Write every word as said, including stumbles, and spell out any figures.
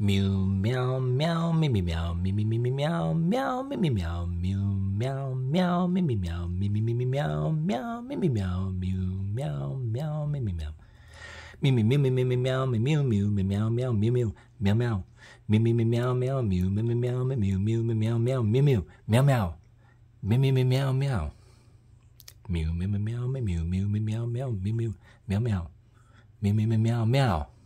喵喵喵，咪咪喵，咪咪咪咪喵喵，咪咪喵，喵喵喵，咪咪喵，咪咪咪咪喵喵，咪咪喵，喵喵喵，咪咪喵。咪咪喵咪咪咪喵咪喵喵咪喵喵喵喵喵喵咪咪咪喵喵喵咪咪喵咪喵喵咪喵喵喵喵喵喵咪咪咪喵喵喵咪咪喵咪喵喵咪喵喵喵喵喵喵咪咪咪喵喵